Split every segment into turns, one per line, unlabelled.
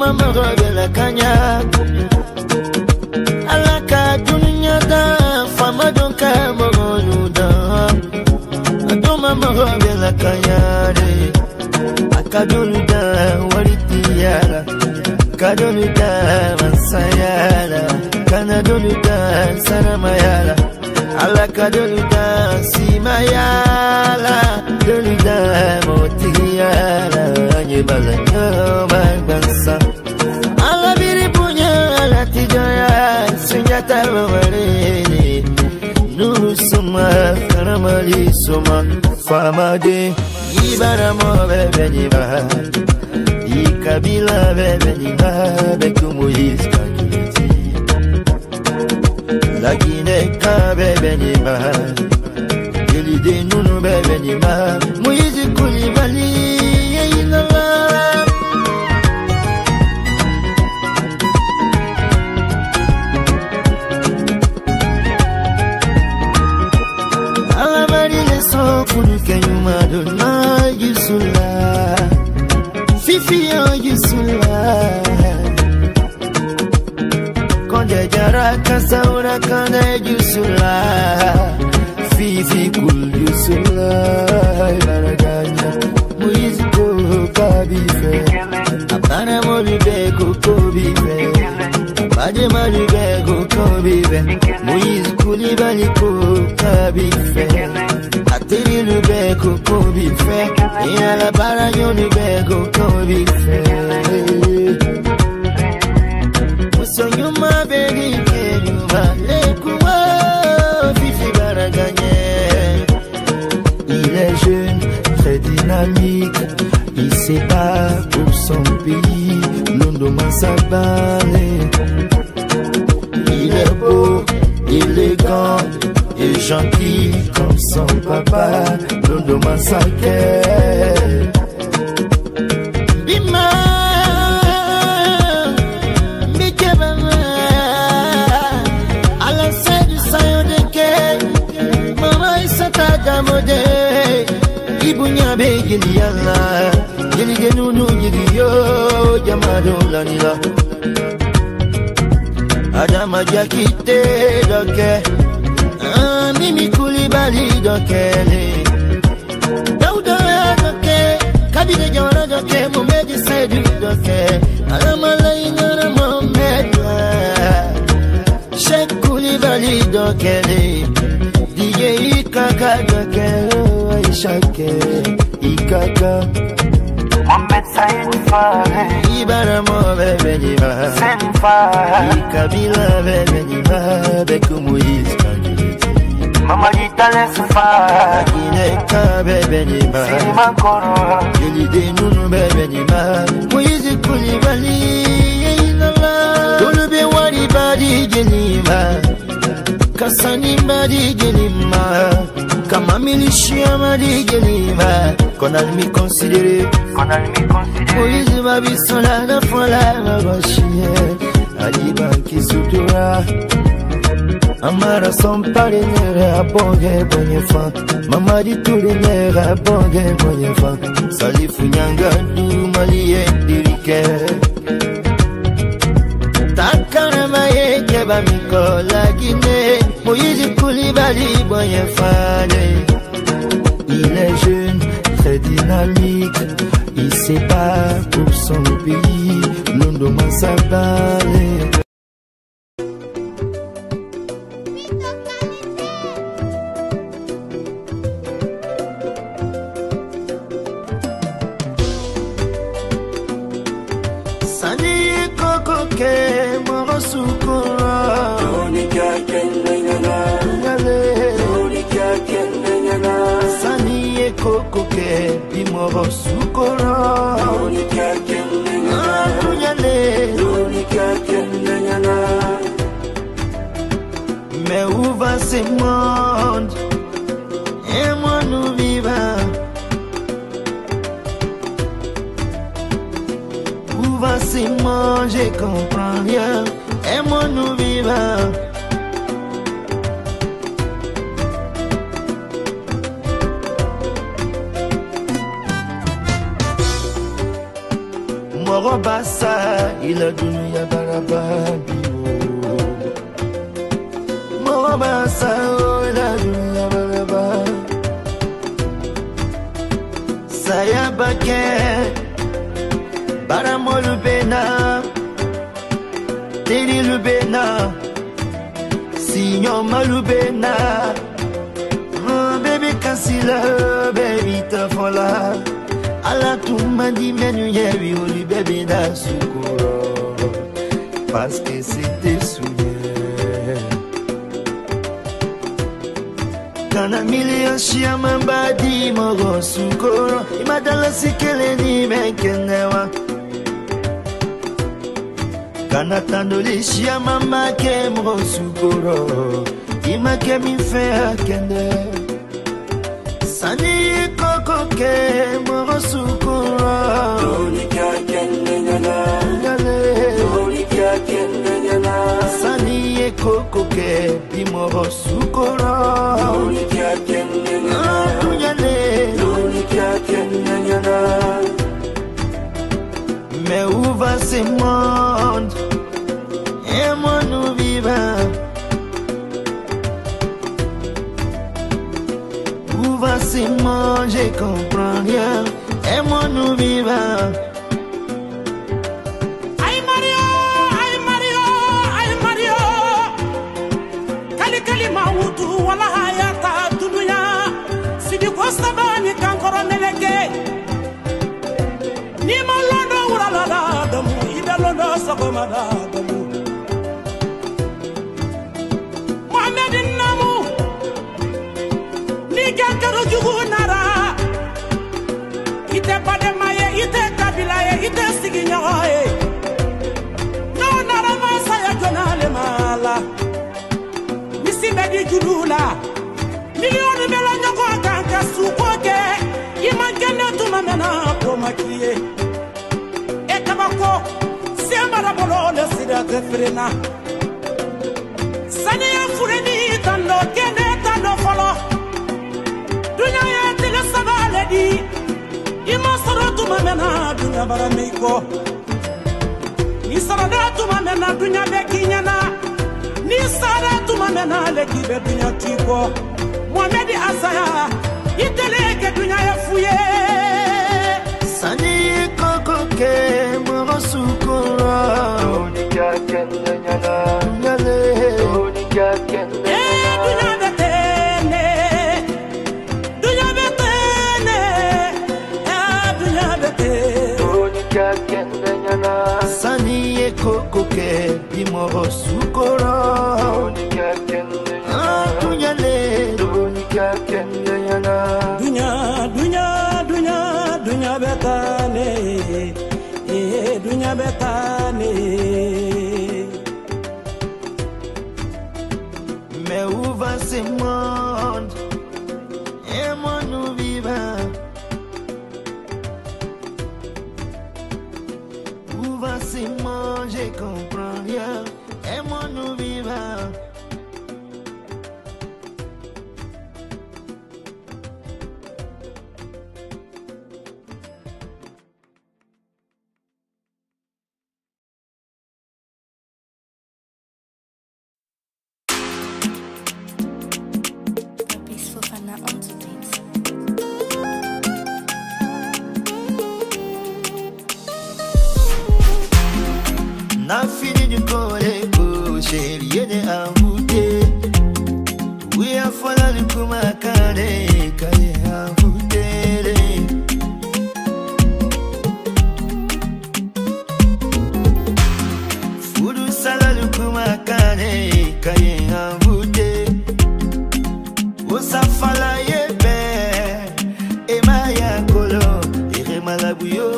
mama bela kanya alaka dunya da fama don ka mo da adoma mama bela kanya re akadolu da wariti yala kadolu da masayala kanadolu da sanamayala alaka dolu da simayala dolu da motiyala anyebala bansa ala biri punya ala tijaya sunyata mawari nuru suma karamali suma famade ibara mo bebe ni ba ikabila bebe ni ba bekumuis kakiti lakine ka bebe ni ba elide nunu bebe ni ba muizi kulibali yinala Kenyuma dona yusula fifi yusula konde jara kasaura kane yusula fifi kul yusula baraganya muiziko kabife apana molibe kobife baje malibe kobife muiziko libaliko kabife Atiri le beko kobi fe, et à la baragnon le beko kobi fe. Moussoyou ma béni kenyuma, l'écouma, fifi baraganye. Il est jeune, très dynamique, il sait pas pour son pays, l'ondoma sabane. Il est beau, élégant, et gentil comme son papa, Londo Masake. Bima, Mikebama, à la scène du sayon de Ken, Mama Isata Damode, Ibunya Begiliana, Giligenu Gilio, Yamado Lanila, Adama Jakite, Doke. Mimi Kulibali dokele Dauda doke Kabide jawara doke Mumedi sedu doke Alamala inara Mumedwa Sheikh Kulibali dokele DJ Ikaka dokele Aishake Ikaka Mohamed Saïd Fare Ibara mo bebe niba Sen Fare Ikabila bebe niba Bekumuiz Mama Gita laisse faire Kineka bebe nima Sima koro Yelide nunu bebe nima Moïse Koulibaly Inala Dolube wari badi gelima Kasani badi gelima Kama milishia badi gelima Konal mi considéré Moïse babi sola na fola Mabashie Adiba Kisutura Amara son partenaire à bonge bonyefa Mama di tourinere à bonge bonyefa Salifu nyanga du maliye dirike Takana maye keba mikola Guinée Moïse Koulibaly bonyefa. Il est jeune, très dynamique Il sait pas pour son pays Londo Mansabale Bimoro sukora Lonika Kenyana Lonika Kenyana Mais où va ce monde Et moi nous vivons Où va ce monde Je comprends rien Et moi nous vivons Morobasa ila dunia barababi Mobasa ila dunia barababi Saya bake Baramolu bena Teri lubena Signor malubena Baby kansila baby tafola Ala tuma di menu yewi oli bébé da sukuro parce que c'était souillé Kana million shia mamba di mogo sukuro Imadala sikele ni menkenewa Kana tandoli shia mamba ke mogo sukuro Ima ke mi fe akende Sani koko ke moro sukura Donika kende nyana Donika kende nyana Sani e koko ke pi moro sukura Donika kende nyana Donika kende nyana Mais où va ce monde Et moi nous vivons va se manger, comprends rien. Et moi nous vivons.
Ay Mario, ay Mario, ay Mario. Kali kali mautu wala hayata dunia. Sidi kosta bani kankoro meleke. Ni malondo wala la damu, idalondo sakomada damu. Mohamedin namu. Karo jugu nara ite bade maye ite kabila ye ite sigi nyawa ye no nara masa ya jonale mala misi bedi julula milioni melo nyoko kanka sukoke imankene tuma mena komakiye e kabako sembara bolo le sida tefrena sani ya fureni tando kene tando folo Dunya ya tele sabale di Ima saratu mamena dunya barameiko Ni saratu mamena dunya bekinyana Ni saratu mamena leki be dunya tiko Muhamedi asaya Iteleke dunya ya fuye
Sani koko ke moro sukura Donika kende nyana Donika kende nyana
Dunya betene
Sani e koko ke bimoro sukoro Donika kende nyana Donika kende nyana
Dunya betane Dunya betane
Mais où va ce monde Et moi nous vivons Où va ce monde Je comprends rien Et moi nous vivons Na fini du koleko, chérie, yene envoûté. Oui, a fola le kumakane, kale envoûté. Fudu sala le kumakane, kale envoûté. Osa fala yebe, ema ya kolo, ere malabuyo.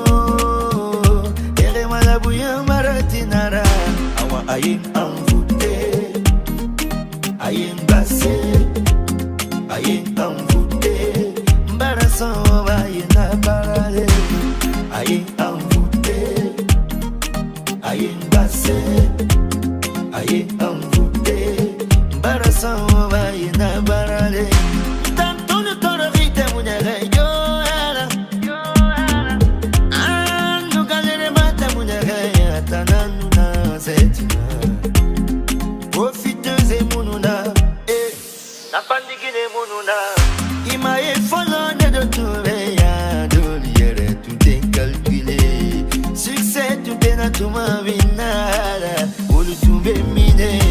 Maratinara, awa ayin envoûté, ayin bassé, ayin envoûté, mbarasan ayin abarale, ayin envoûté, ayin bassé, ayin envoûté, mbarasan ayin abarale. Tanto no toro vite munere yo. Tanana luma vinara olu tumbe mine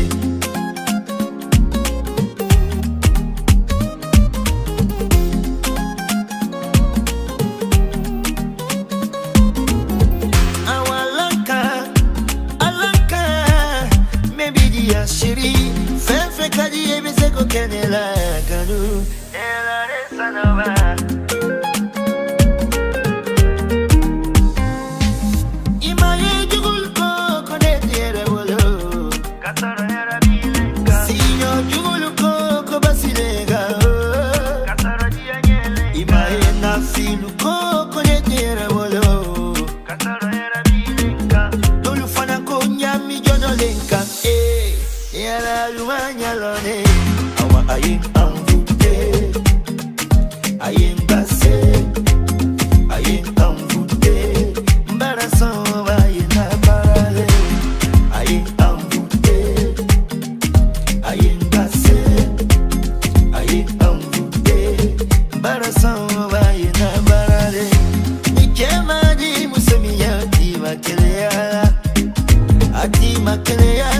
Shiri, fe kadi ebe se ko kenela kanu ela resanova imaye jugul ko konetiere wolo katara era bilenga sinyo jugul ko basilega katara dia nyele imaye na filu ko konetiere wolo katara era bilenga dolu fana ko nyami jonolenka Yala lumanya lone awa ayin amvute ayin base ayin amvute mbaraso ayin parale ayin amvute ayin base ayin amvute mbaraso ayin parale nikema di musemiya di makelea ati makelea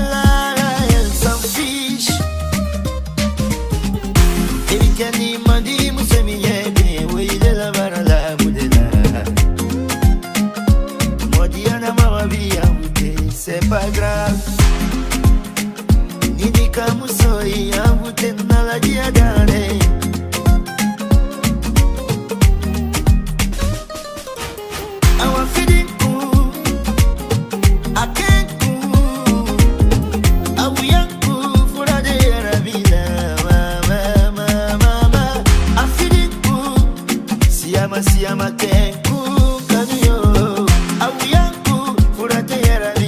c'est pas grave. Nini kamusoi avute nala diadane. Awa feeding ku, akenku, awu yanku fura de rabila, mama. A feeding ku, siyama kenku kaniyo, awu yanku fura de rabila.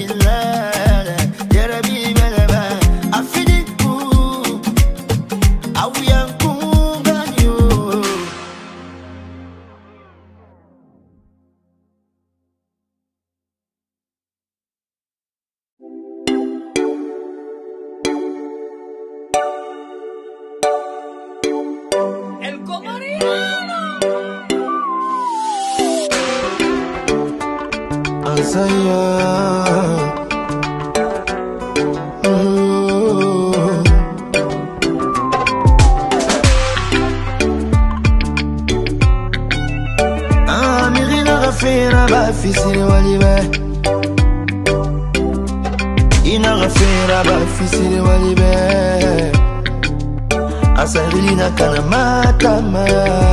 Fisiri walibe ina gafira ba fisiri walibe asarili na kana matama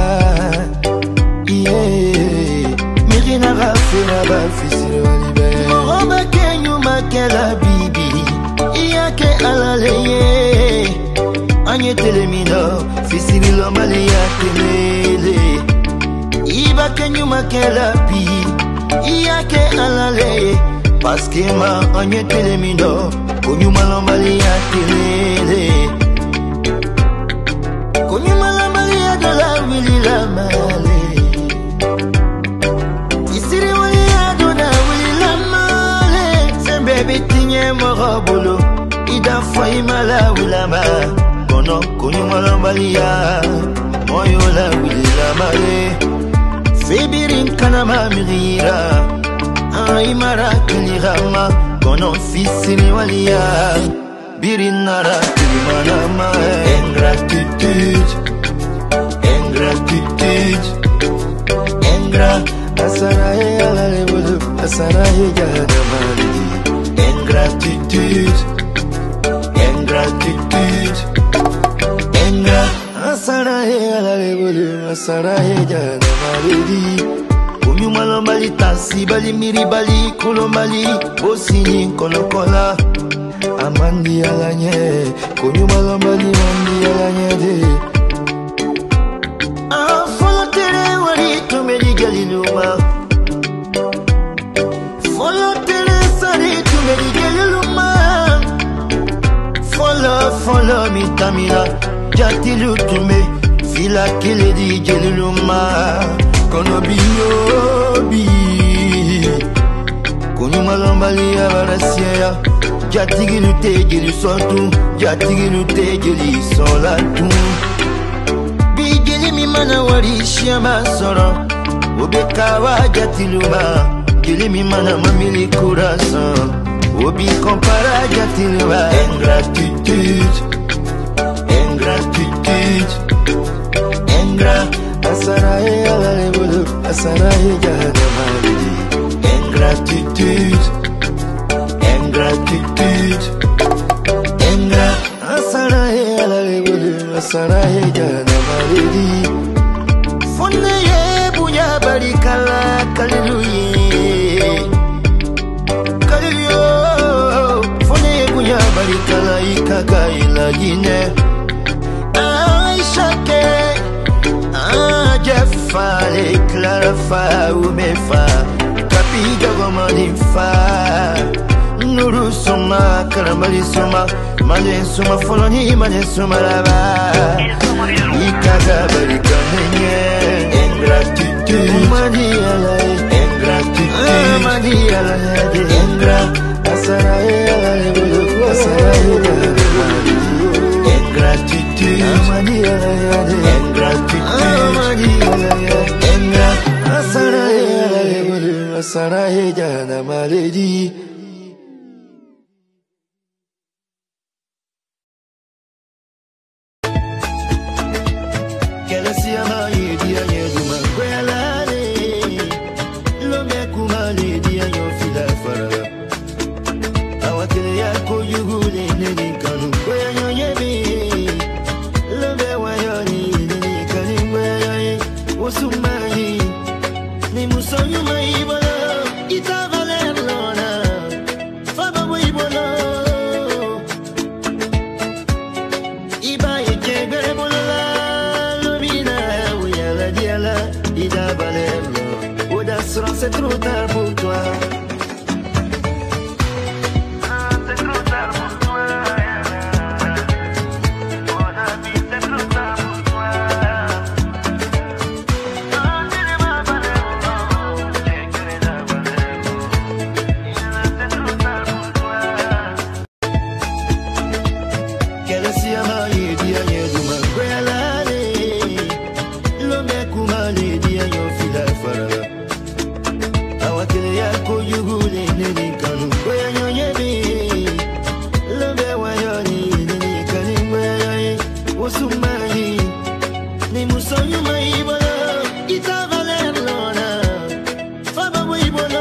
mirina gafira ba fisiri walibe roba kenyu makela bibi iyake alaleye anye telemino fisiri lomali ya kelele iba kenyu makela bibi Iyake alale Paske ma anye telemino Konyuma lambali ya kelele Konyuma lambali ya dola wili la male Isiri wali ya dola wili la male Sembe tinye morobolo Ida fwa imala wila ma Kono konyuma lambali ya Moyo la wili la male Febirin kana mamirira Aimara kilirama Kono fisiri walia Birinara kilimanama Ingratitude Ingra Asarahe alale wudu Asarahe jana malidi Ingratitude Ingra Asarahe alale wudu Asarahe jana malidi Kunyuma lombali tasi bali miri bali kulombali Bosini konokola Amandi alanye Kunyuma lombali mandi alanye de Follow tere wali tumeli galiluma Follow tere sari tumeli galiluma Follow mi tamila Jatilu tume Fila kile di galiluma Kono biyobi Kunyuma lombali ya barasiya Jatigilu tejeli sontu Jatigilu tejeli solatu Bijeli mi mana wari shiyama soro Ubekawa jatiluma Aquele me manda mamile coração. Obi compara jatilwa. Ingratitude, ingratitude, asarahe alalebulu, asarahe jahadamali. Ingratitude, ingratitude, asarahe alalebulu, asarahe jahadamali. Funne ye buya barikala kaliluye. Barikala ikaka ilagine Aisha ke Jefa le Clara fa umefa Kapiga gomani fa Nuru soma karambali soma Mane soma foloni mane soma lava Ikaka barikala nye Ingratitude Mani alai Ingratitude Mani alai Ingratitude Asarahe alalebulu, asarahe jahadamali. Ingratitude, ingratitude, asarahe alalebulu, asarahe jahadamali. C'est trop tard pour toi. C'est trop tard pour toi. Mon ami, c'est trop tard pour toi. C'est trop tard pour toi. Quelle si amaye dia yeduma kwelale. Lome kumale dia yo fila farala. Awakile yako yugule nini kanu kwaya nyonyebi. Lombe wayoni nini kanimwe usumani. Ni musonyu maibolo itavaler lona. Faba wibolo.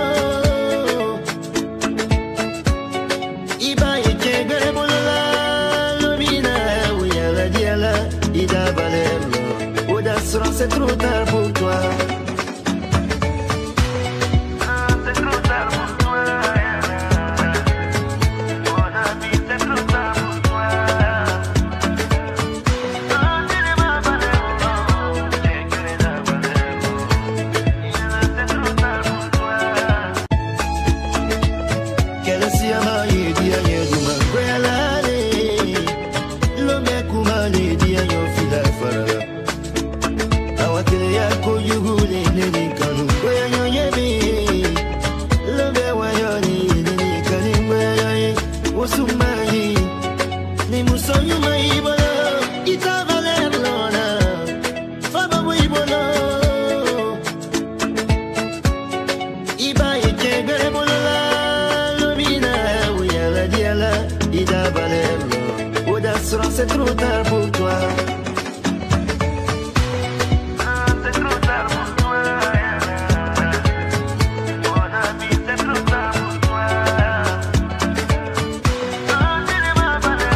Iba yekegere bolola. Lomina uyala diala idavaler lona. Oda sera c'est trop tard pour toi. C'est trop tard pour toi. C'est trop tard pour toi. Mon ami, c'est trop tard pour toi. C'est trop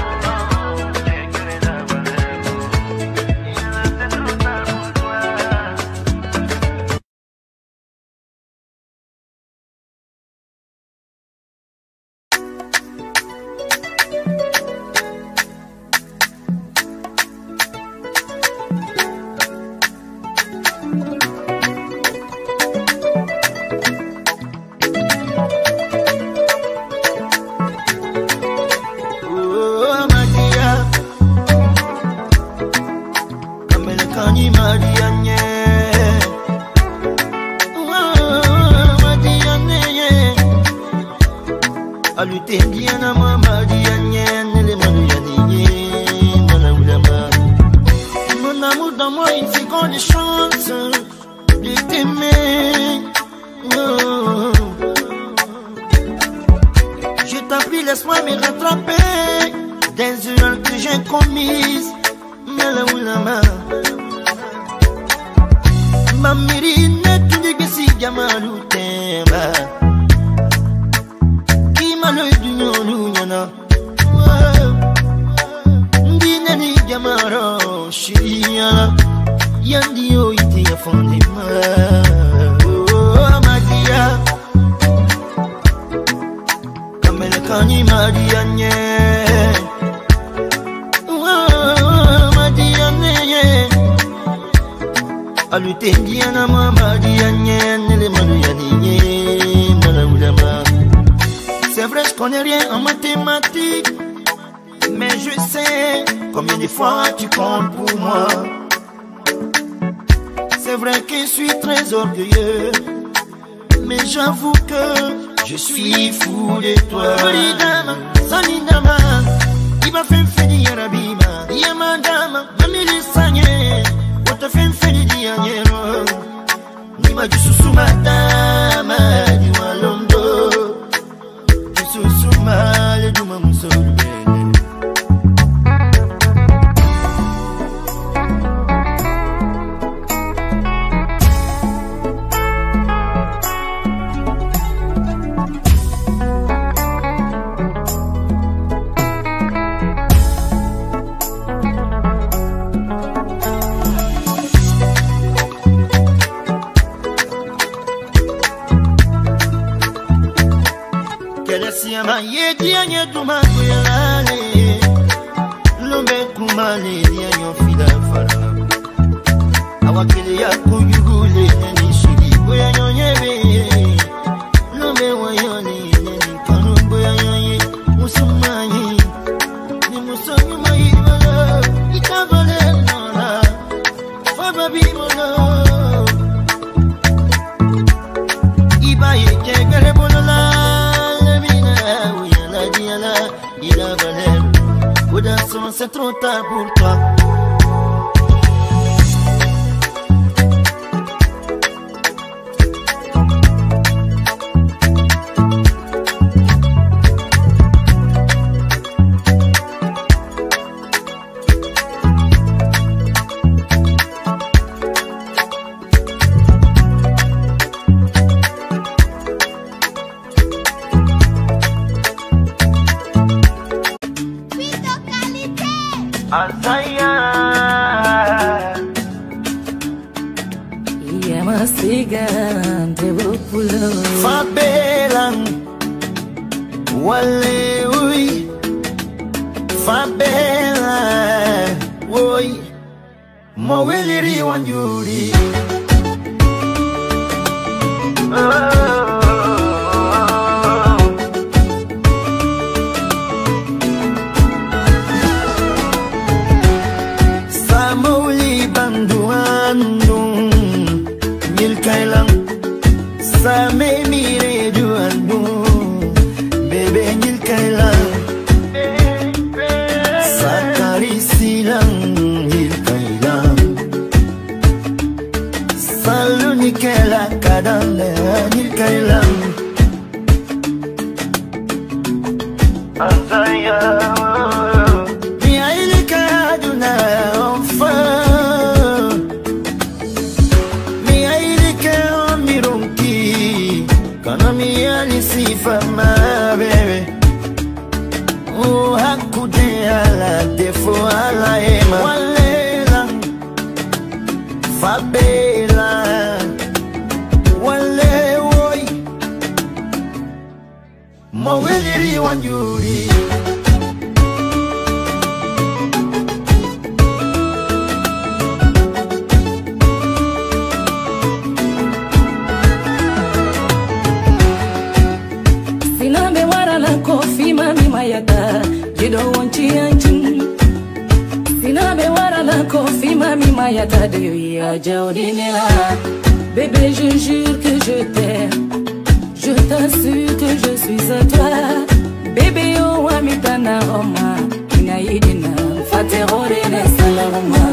tard pour toi. Alute bien à moi, Marianne, les Marianne, mon amour. Mon amour dans moi, il fait qu'on les chance de t'aimer. Oh, laisse-moi me rattraper des erreurs que j'ai commises. Mamiri netu digesi jamalu tema Kimalo dunyolu nyana Ndine ni jamaro shiriya Yandi yo iti ya fondima Madia Kamele kani Madia nye Alutendiana mama diane le manuyani malaulama. C'est vrai je connais rien en mathématiques, mais je sais combien de fois tu comptes pour moi. C'est vrai que je suis très orgueilleux, mais j'avoue que je suis fou de toi. Solidama, Salindama, il m'a fait fini Arabima, Yamandama, Mamili Sanye. Te fais fini dianyero ni ma jusuma dama di walondo jusuma le duma musolu ye dianye duma kuyalale lombe kumale dianyo fida fara awakile ya kuyugule ni shiri boyanyo nyebe lombe wayone ni kanumbo yanyoye musumani ni musanyu mayibala ikavale nona fababi mono ibaye kegere bonola il a valeur. Audacieux, c'est trop tard pour toi.
Fabelan wale ui Fabelan ui mo weliri wanjuri Samuli banduandung Milkailang Same mire duandu bebe ngil kailang sakari silang ngil kailang salu nikela kadale ngil kailang azaya mi aile kaduna onfa mi aile kamirunki kana mi alisifa ma bebe hakude ala defo ala ema walela fabela wale woi mo weliri wanjuri
Kofi mami mayata, you don't want to Sinabe wara la kofi mami mayata de ya jaudinela. Bébé je jure que je t'aime, je t'assure que je suis à toi. Bébé oh amitana roma, inaidina faterore ne salaroma.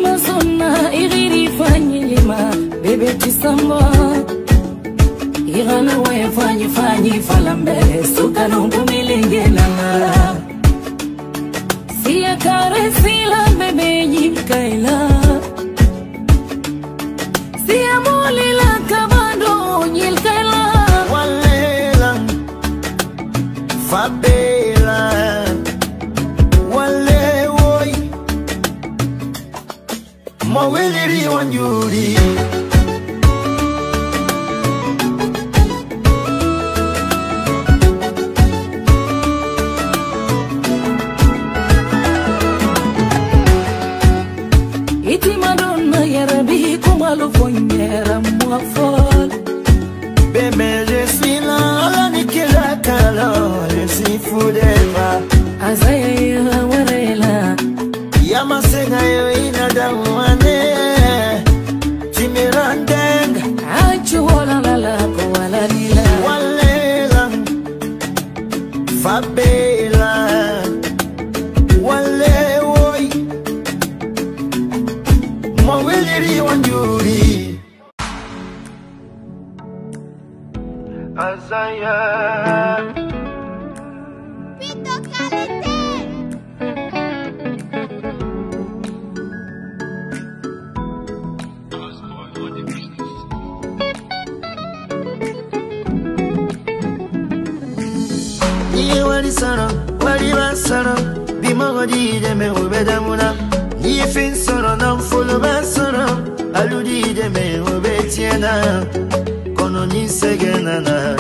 Imasona iriri fanyilima, bébé tu samba. Fala we fanyi fala mbele suka nungu milinge nanga Siya kare sila bebe nyikaila Siya muli la kabando nyilkaila
Walela Fabela Wale woi Maweliri wanjuri
Lo fognera muafol
Bébé je suis là la nikela kala je suis fou de toi
Azaya warela
Yama senga yo inada wane Timirandeng
Achu wala la ko wala lila
Walela Fabela Wale woi Maweliri wanjuri Azaya
Pito Qualité.
Niye wali sana, wali basana Bimogo dide me ubedamuna Niye fin sana, namfolo basana Alu dide me ubetiena Kono nisegenana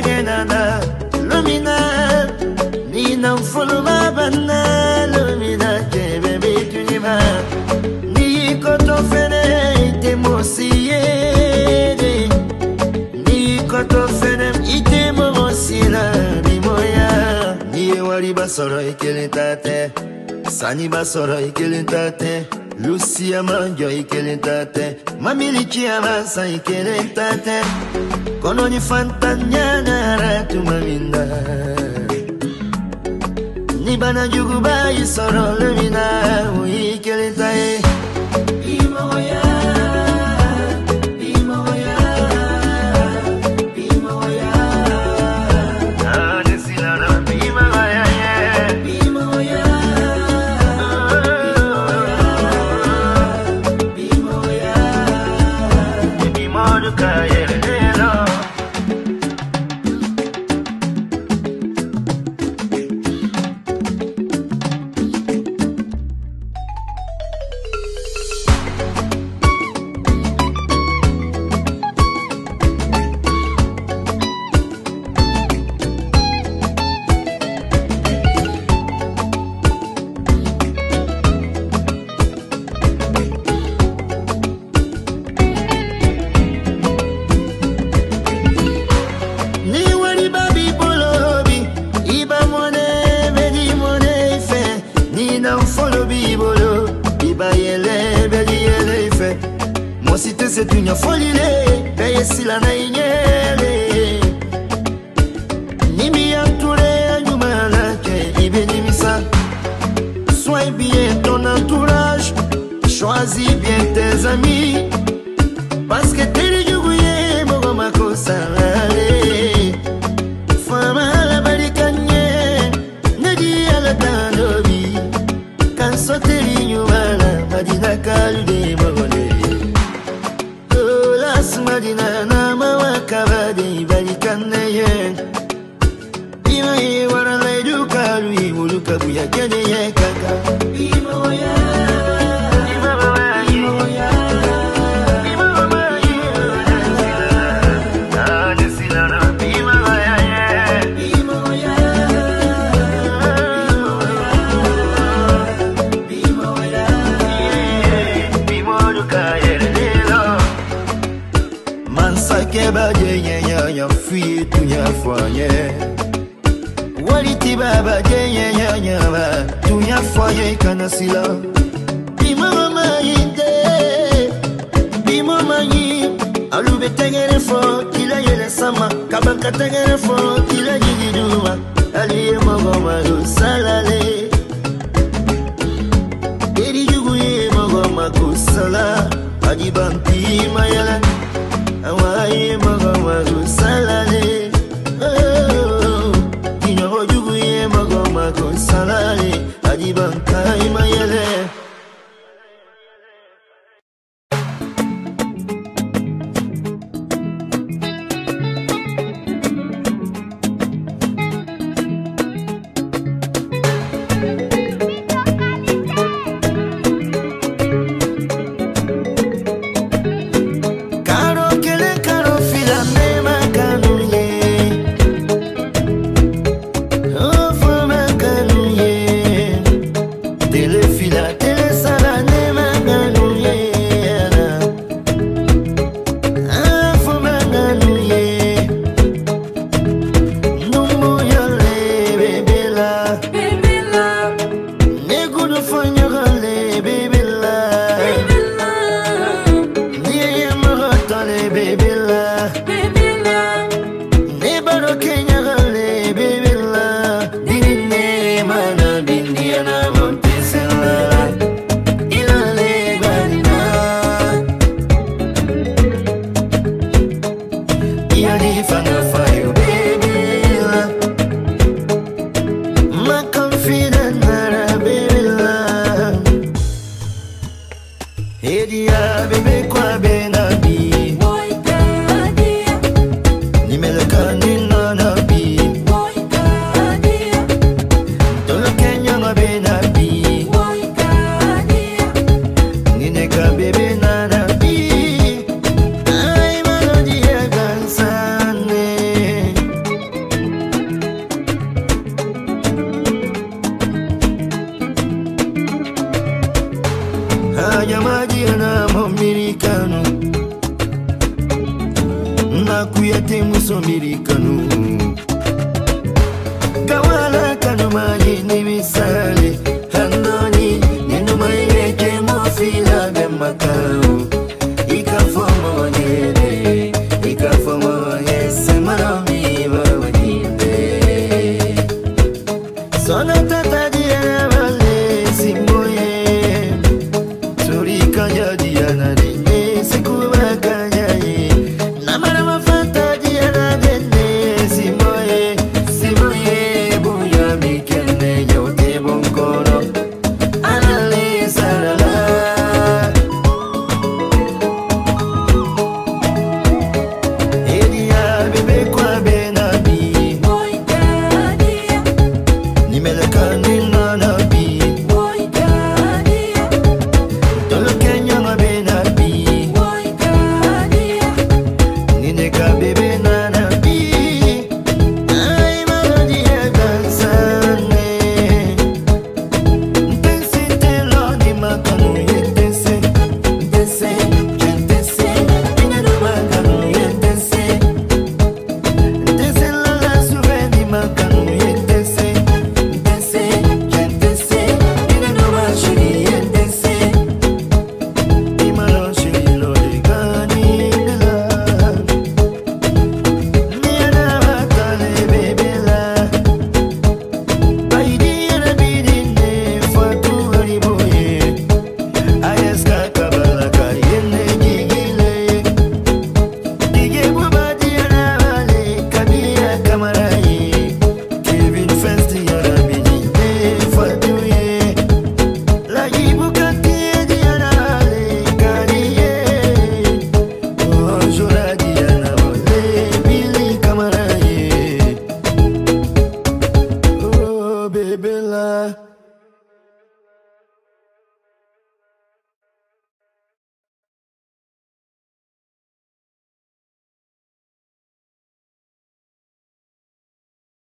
Lumina Ni namfolo mabana Lumina kebe betunima Ni koto fene ite mosiyede Ni koto fene ite mosila Bimoya Niye wali basoro ikilintate Sani basoro ikilintate Lucia manjo ikilintate Mamiliki amasa ikilintate Kono ni fantanyana ratu maminda Ni bana juguba isoro lumina ikilintae Bimoya C'est une folie, paye si la naïnielle. Nimi entouré, Numana, Ibénimissa. Sois bien ton entourage, choisis bien tes amis. Parce que t'es le jougouye, Mogomako Salale. Femme à la balicanie, Nedi à la tandobi. Quand sauter l'ignomala, Madina Kalude, Mogone. Madina na mawakabadi balikaneye Imaye waralai duka lui muluka buya kene ye kaka Imoya Imoya Keba ya fui tu ya foye Waliti baba ya ba tu ya foye kanasila Bimama yinde Bimama yi alube tegere fo kila yele sama kabaka tegere fo kila yiduma aliye mogoma lu salale Eri juguye mogoma kusala Adibanti mayala awaye mago salale dinyo jugu ye mago salale adibanka imayele. Kawala kanu mali